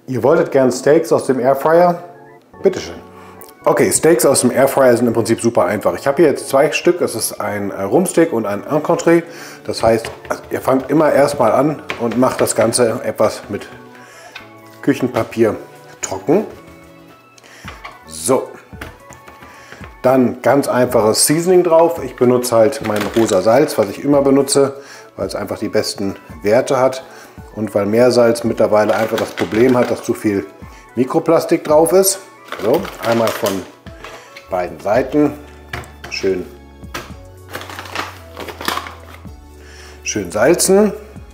Ihr wolltet gern Steaks aus dem Airfryer? Bitteschön. Okay, Steaks aus dem Airfryer sind im Prinzip super einfach. Ich habe hier jetzt 2 Stück, das ist ein Rumpsteak und ein Encontré. Das heißt, ihr fangt immer erstmal an und macht das Ganze etwas mit Küchenpapier trocken. So, dann ganz einfaches Seasoning drauf. Ich benutze halt mein rosa Salz, was ich immer benutze, weil es einfach die besten Werte hat und weil Meersalz mittlerweile einfach das Problem hat, dass zu viel Mikroplastik drauf ist. So, einmal von beiden Seiten schön salzen.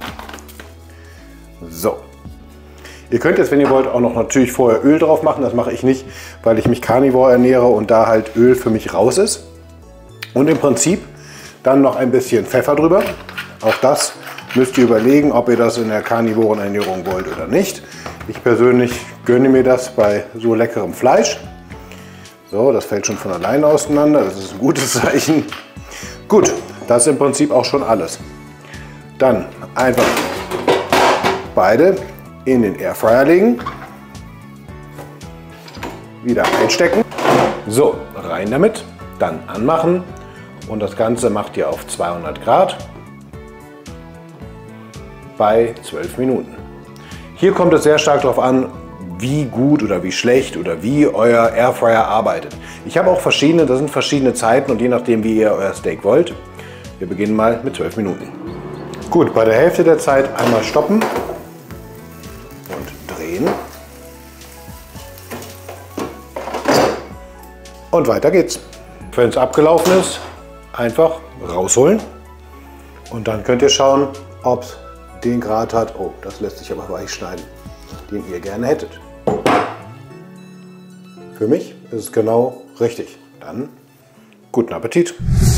So. Ihr könnt jetzt, wenn ihr wollt, auch noch natürlich vorher Öl drauf machen. Das mache ich nicht, weil ich mich Carnivore ernähre und da halt Öl für mich raus ist. Und im Prinzip dann noch ein bisschen Pfeffer drüber. Auch das müsst ihr überlegen, ob ihr das in der Carnivoren Ernährung wollt oder nicht. Ich persönlich gönne mir das bei so leckerem Fleisch. So, das fällt schon von alleine auseinander. Das ist ein gutes Zeichen. Gut, das ist im Prinzip auch schon alles. Dann einfach beide in den Airfryer legen. Wieder einstecken. So, rein damit. Dann anmachen. Und das Ganze macht ihr auf 200 Grad bei 12 Minuten. Hier kommt es sehr stark darauf an, wie gut oder wie schlecht oder wie euer Airfryer arbeitet. Ich habe auch verschiedene, das sind verschiedene Zeiten und je nachdem, wie ihr euer Steak wollt. Wir beginnen mal mit 12 Minuten. Gut, bei der Hälfte der Zeit einmal stoppen und drehen. Und weiter geht's. Wenn es abgelaufen ist, einfach rausholen und dann könnt ihr schauen, ob es den Grad hat. Oh, das lässt sich aber weich schneiden, den ihr gerne hättet. Für mich ist es genau richtig. Dann guten Appetit!